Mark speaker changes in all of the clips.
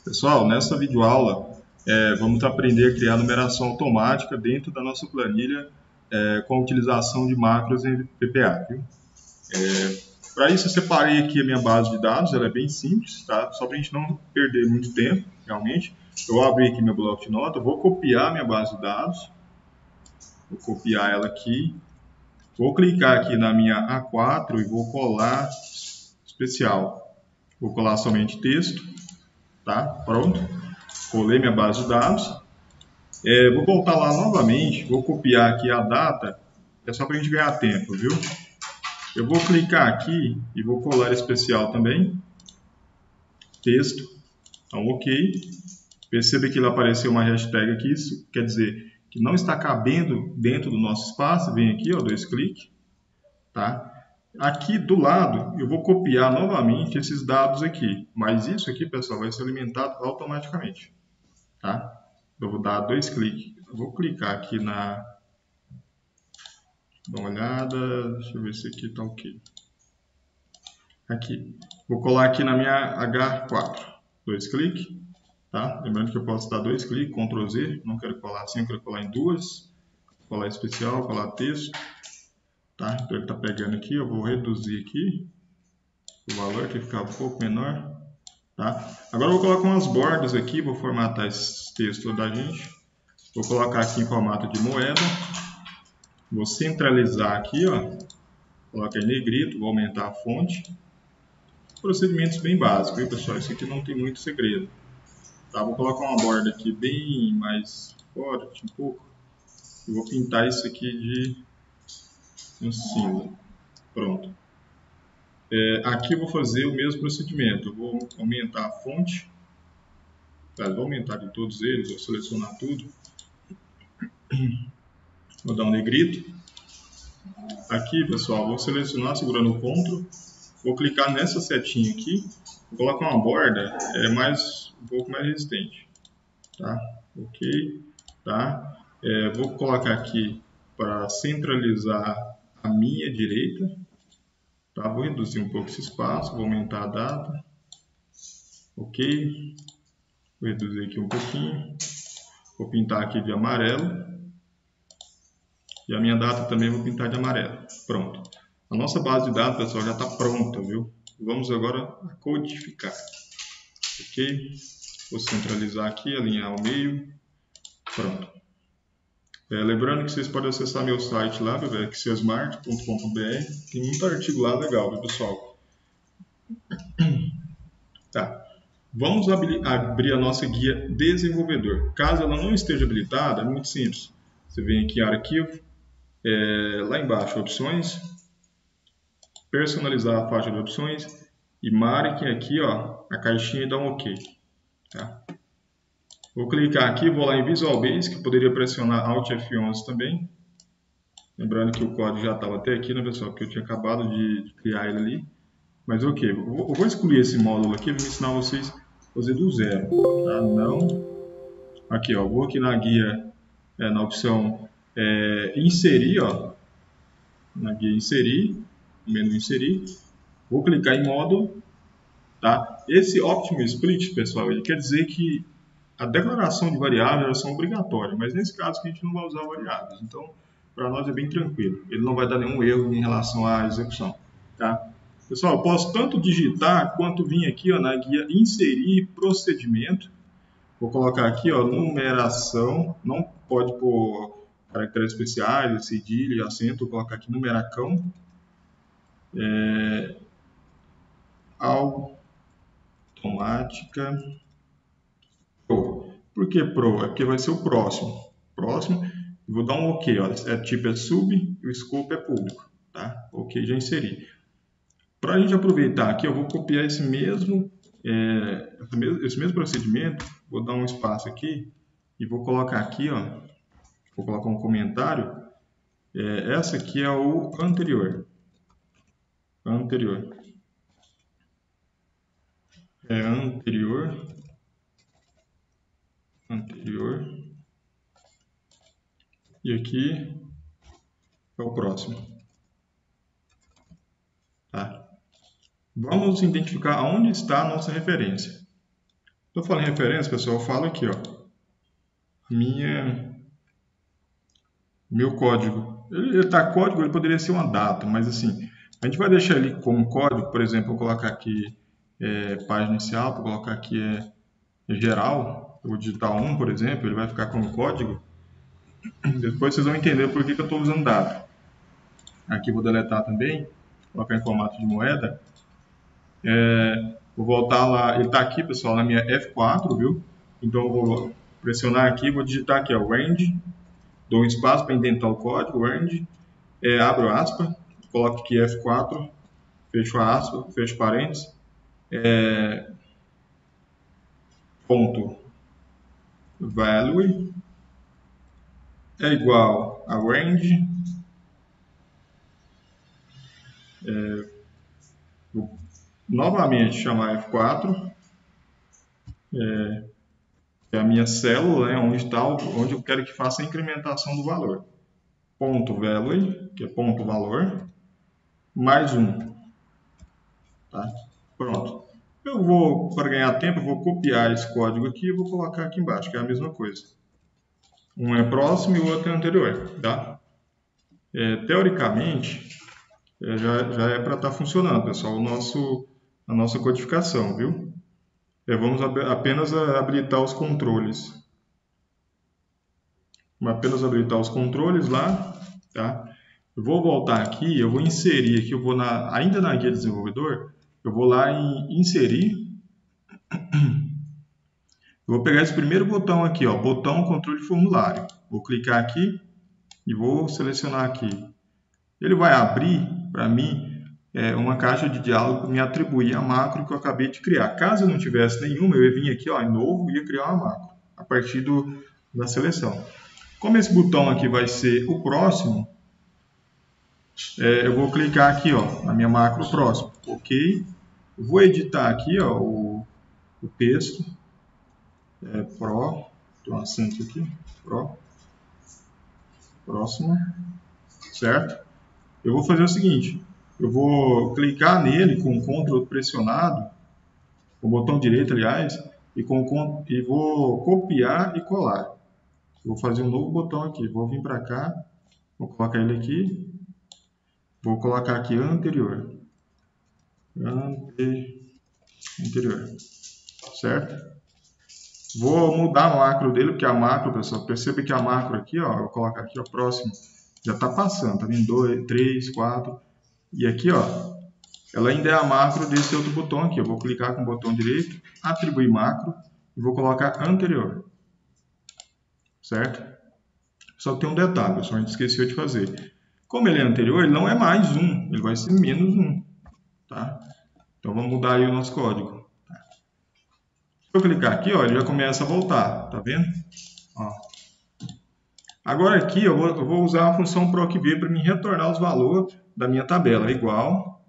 Speaker 1: Pessoal, nessa videoaula vamos aprender a criar numeração automática dentro da nossa planilha com a utilização de macros em VBA. Para isso eu separei aqui a minha base de dados, ela é bem simples, tá? Só para a gente não perder muito tempo, realmente. Eu vou abrir aqui meu bloco de notas, vou copiar minha base de dados, vou copiar ela aqui, vou clicar aqui na minha A4 e vou colar especial. Vou colar somente texto, tá? Pronto. Colei minha base de dados. Vou voltar lá novamente, vou copiar aqui a data, é só para a gente ganhar tempo, viu? Eu vou clicar aqui e vou colar especial também. Texto. Então, ok. Perceba que ele apareceu uma hashtag aqui, isso quer dizer que não está cabendo dentro do nosso espaço. Vem aqui, ó, 2 cliques. Tá? Aqui do lado, eu vou copiar novamente esses dados aqui. Mas isso aqui, pessoal, vai ser alimentado automaticamente. Tá? Eu vou dar 2 cliques. Eu vou clicar aqui na... Dá uma olhada. Deixa eu ver se aqui está ok. Aqui. Vou colar aqui na minha H4. 2 cliques. Tá? Lembrando que eu posso dar 2 cliques, Ctrl Z. Não quero colar assim, eu quero colar em duas. Colar especial, colar texto. Tá? Então ele está pegando aqui. Eu vou reduzir aqui o valor, que ficar um pouco menor. Tá? Agora eu vou colocar umas bordas aqui. Vou formatar esse texto da gente. Vou colocar aqui em formato de moeda. Vou centralizar aqui, ó. Coloca em negrito, vou aumentar a fonte. Procedimentos bem básicos, viu, pessoal? Isso aqui não tem muito segredo. Tá? Vou colocar uma borda aqui bem mais forte, um pouco. E vou pintar isso aqui de um cinza. Pronto. Aqui eu vou fazer o mesmo procedimento. Eu vou aumentar a fonte. Tá? Vou aumentar de todos eles, vou selecionar tudo. Vou dar um negrito. Aqui, pessoal, vou selecionar segurando o Ctrl. Vou clicar nessa setinha aqui. Vou colocar uma borda um pouco mais resistente. Tá? Ok. Tá? Vou colocar aqui para centralizar a minha direita. Tá? Vou reduzir um pouco esse espaço. Vou aumentar a data. Ok. Vou reduzir aqui um pouquinho. Vou pintar aqui de amarelo. E a minha data também vou pintar de amarelo. Pronto. A nossa base de dados, pessoal, já está pronta, viu? Vamos agora a codificar. Ok? Vou centralizar aqui, alinhar ao meio. Pronto. Lembrando que vocês podem acessar meu site lá, xcsmart.com.br. Tem muito artigo lá legal, viu, pessoal? Tá. Vamos abrir a nossa guia desenvolvedor. Caso ela não esteja habilitada, é muito simples. Você vem aqui em arquivo, lá embaixo, opções, personalizar a faixa de opções e marquem aqui, ó, a caixinha e dá um OK. Tá? Vou clicar aqui, vou lá em Visual Basic, que poderia pressionar Alt F11 também. Lembrando que o código já estava até aqui, né, pessoal? Porque eu tinha acabado de criar ele ali. Mas ok, eu vou excluir esse módulo aqui, vou ensinar vocês a fazer do zero. Tá? Não. Aqui, ó, vou aqui na guia, na opção inserir, ó. Na guia inserir, no menu inserir. Vou clicar em módulo. Tá? Esse Optimal Split, pessoal, ele quer dizer que a declaração de variáveis são obrigatórias, mas nesse caso a gente não vai usar variáveis. Então, para nós é bem tranquilo. Ele não vai dar nenhum erro em relação à execução. Tá? Pessoal, eu posso tanto digitar quanto vir aqui, ó, na guia inserir procedimento. Vou colocar aqui, ó, numeração. Não pode pôr caracteres especiais, cedilha, acento. Vou colocar aqui numeracão. Automática. Pro. Por que Pro? É porque vai ser o próximo. Próximo. Vou dar um OK. Ó. Tipo é sub e o scope é público. Tá? OK, já inseri. Para a gente aproveitar aqui, eu vou copiar esse mesmo procedimento. Vou dar um espaço aqui e vou colocar aqui, ó. Vou colocar um comentário. Essa aqui é o anterior. Anterior. Anterior. E aqui é o próximo. Tá? Vamos identificar onde está a nossa referência. eu falo em referência, pessoal, eu falo aqui, ó, meu código. Ele está código, ele poderia ser uma data, mas assim, a gente vai deixar ele como código, por exemplo, eu colocar aqui página inicial, vou colocar aqui geral, eu vou digitar 1, por exemplo, ele vai ficar como código. Depois vocês vão entender por que eu estou usando data. Aqui eu vou deletar também, colocar em formato de moeda. Vou voltar lá, ele está aqui, pessoal, na minha F4, viu? Então eu vou pressionar aqui, vou digitar aqui, ó, range, dou um espaço para indentar o código, range, abro aspa, coloco aqui F4, fecho a aspa, fecho parênteses, ponto value é igual a range, vou novamente chamar F4, que é a minha célula, né, onde eu quero que faça a incrementação do valor. Ponto value, que é ponto valor, mais 1. Tá? Pronto. Eu vou, para ganhar tempo, eu vou copiar esse código aqui e vou colocar aqui embaixo, que é a mesma coisa. Um é próximo e o outro é anterior. Tá? Teoricamente, já é para estar funcionando, pessoal, a nossa codificação, viu? Vamos apenas habilitar os controles. Vamos apenas habilitar os controles lá, tá? Eu vou voltar aqui, eu vou inserir aqui, ainda na guia desenvolvedor, eu vou lá em inserir. Eu vou pegar esse primeiro botão aqui, ó, botão controle formulário. Vou clicar aqui e vou selecionar aqui. Ele vai abrir para mim uma caixa de diálogo para me atribuir a macro que eu acabei de criar. Caso eu não tivesse nenhuma, eu ia vir aqui, ó, em novo, e ia criar uma macro a partir da seleção. Como esse botão aqui vai ser o próximo, eu vou clicar aqui, ó, na minha macro próximo. Ok. Eu vou editar aqui, ó, o texto. Pro, tem um acento aqui, Pro, próximo, certo? Eu vou fazer o seguinte, eu vou clicar nele com o Ctrl pressionado, com o botão direito, aliás, e vou copiar e colar. Vou fazer um novo botão aqui, vou vir para cá, vou colocar ele aqui, vou colocar aqui anterior, certo? Vou mudar a macro dele, porque a macro, pessoal, perceba que a macro aqui, ó, eu vou colocar aqui, ó, próximo, já está passando, tá vendo? 2, 3, 4, e aqui, ó, ela ainda é a macro desse outro botão aqui. Eu vou clicar com o botão direito, atribuir macro, e vou colocar anterior, certo? Só que tem um detalhe, pessoal, a gente esqueceu de fazer. Como ele é anterior, ele não é mais 1, ele vai ser menos 1, tá? Então vamos mudar aí o nosso código. Se eu clicar aqui, ó, ele já começa a voltar, tá vendo? Ó. Agora aqui eu vou usar a função procv para me retornar os valores da minha tabela. Igual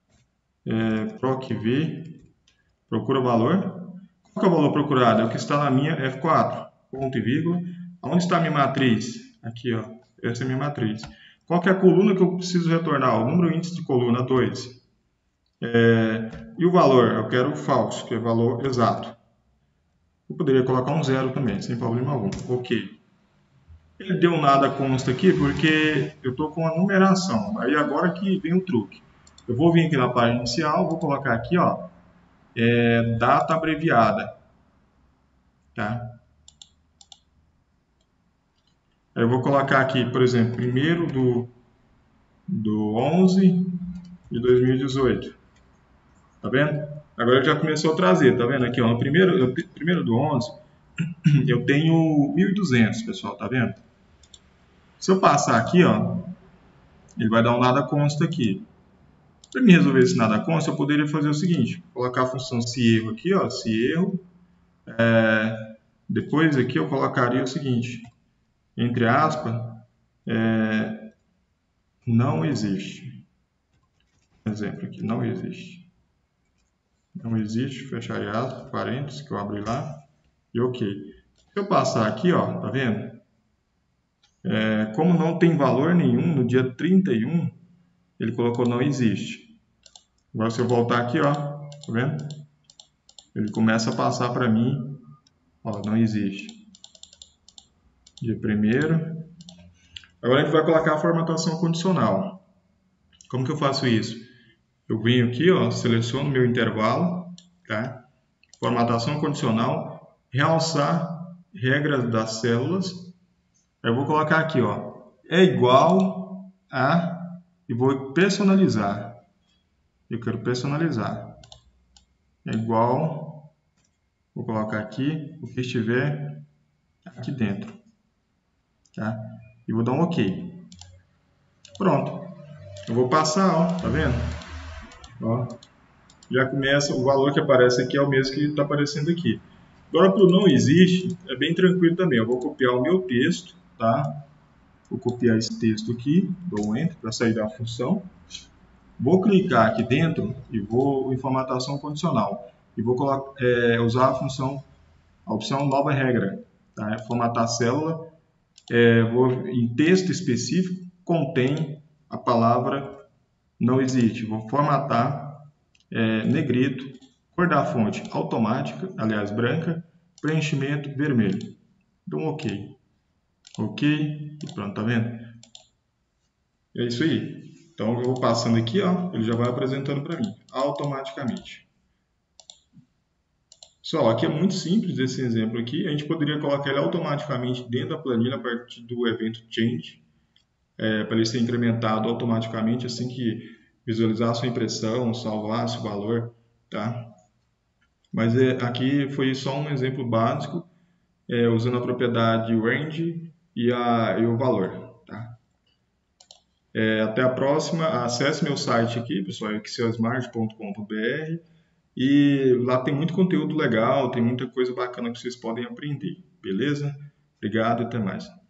Speaker 1: procv, procura valor. Qual que é o valor procurado? É o que está na minha F4, ponto e vírgula. Onde está a minha matriz? Aqui, ó, essa é a minha matriz. Qual que é a coluna que eu preciso retornar? O número índice de coluna 2. E o valor? Eu quero o falso, que é o valor exato. Eu poderia colocar um 0 também, sem problema algum. Ok. Ele deu nada consta aqui porque eu estou com a numeração. Aí agora que vem o truque. Eu vou vir aqui na página inicial, vou colocar aqui, ó, data abreviada. Tá? Aí eu vou colocar aqui, por exemplo, 1º do 11 de 2018. Tá vendo? Agora já começou a trazer, tá vendo? Aqui, ó, no primeiro do 11, eu tenho 1.200, pessoal, tá vendo? Se eu passar aqui, ó, ele vai dar um nada consta aqui. Para me resolver esse nada consta, eu poderia fazer o seguinte, colocar a função se erro aqui, ó, se erro. Depois aqui eu colocaria o seguinte, entre aspas, não existe. Exemplo aqui, não existe. Não existe, fechar aspas, parênteses, que eu abri lá, e ok. Se eu passar aqui, ó, tá vendo? Como não tem valor nenhum, no dia 31, ele colocou não existe. Agora se eu voltar aqui, ó, tá vendo? ele começa a passar para mim, ó, não existe. Dia 1º. Agora a gente vai colocar a formatação condicional. Como que eu faço isso? Eu venho aqui, ó, seleciono meu intervalo, tá? Formatação condicional, realçar regras das células. Eu vou colocar aqui, ó, é igual a, e vou personalizar. Eu quero personalizar. É igual, vou colocar aqui o que estiver aqui dentro, tá? E vou dar um OK. Pronto. Eu vou passar, ó, tá vendo? Ó, já começa, o valor que aparece aqui é o mesmo que está aparecendo aqui. Agora, para o não existe, é bem tranquilo também. Eu vou copiar o meu texto, tá? Vou copiar esse texto aqui, dou um Enter para sair da função. Vou clicar aqui dentro e vou em formatação condicional. E vou usar a opção nova regra, tá? Formatar a célula. Vou em texto específico, contém a palavra não existe. Vou formatar, negrito, cor da fonte automática, aliás branca, preenchimento vermelho. Dou um OK. OK, e pronto, tá vendo? É isso aí. Então eu vou passando aqui, ó, ele já vai apresentando para mim, automaticamente. Só, aqui é muito simples esse exemplo aqui. A gente poderia colocar ele automaticamente dentro da planilha a partir do evento change, para ele ser incrementado automaticamente assim que visualizar a sua impressão, salvar o valor, tá? Mas aqui foi só um exemplo básico, usando a propriedade range e o valor, tá? Até a próxima. Acesse meu site aqui, pessoal, excelsmart.com.br, e lá tem muito conteúdo legal, tem muita coisa bacana que vocês podem aprender, beleza? Obrigado e até mais.